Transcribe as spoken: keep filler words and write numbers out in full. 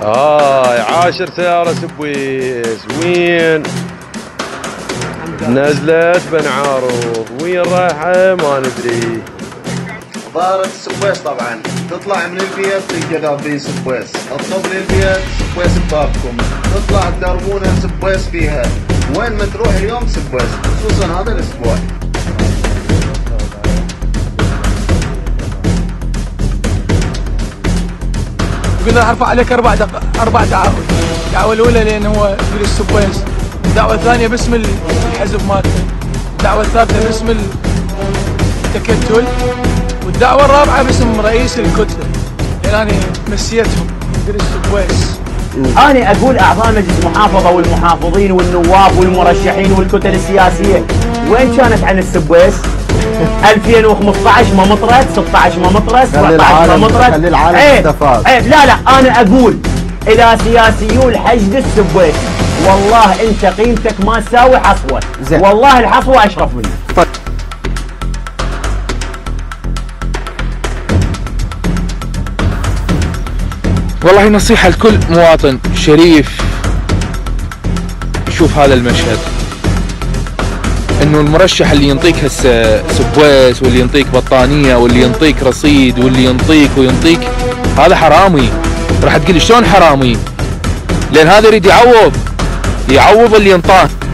هاي عاشر سيارة سبويس. وين نزلت بن عروض، وين رايحة ما ندري. ظاهرة السبويس طبعا، تطلع من البيت تلقى ذابين سبويس، تطلب للبيت سبويس ببابكم، تطلع تدربونها سبويس فيها، وين ما تروح اليوم سبويس، خصوصا هذا الاسبوع. قلنا ارفع عليك اربع دق... اربع دعاوى. الدعوه الاولى لان هو يقول السبويس، الدعوه الثانيه باسم الحزب مالته، الدعوه الثالثه باسم التكتل، والدعوه الرابعه باسم رئيس الكتله. يعني مسيتهم يقول السبويس. انا اقول اعضاء مجلس المحافظه والمحافظين والنواب والمرشحين والكتل السياسيه وين كانت عن السبويس؟ ألفين وخمسة عشر ما مطرت، ستة عشر ما مطرت، سبعة عشر ما مطرت. خلي العالم عيب عيب. لا لا انا اقول الى سياسيون حشد السبويس، والله انت قيمتك ما تساوي حصوه، والله الحصوه اشرف منك. والله نصيحة لكل مواطن شريف يشوف هذا المشهد، انه المرشح اللي ينطيك هسه سبويس واللي ينطيك بطانية واللي ينطيك رصيد واللي ينطيك وينطيك، هذا حرامي. راح تقول شلون حرامي؟ لان هذا يريد يعوض يعوض اللي ينطاه.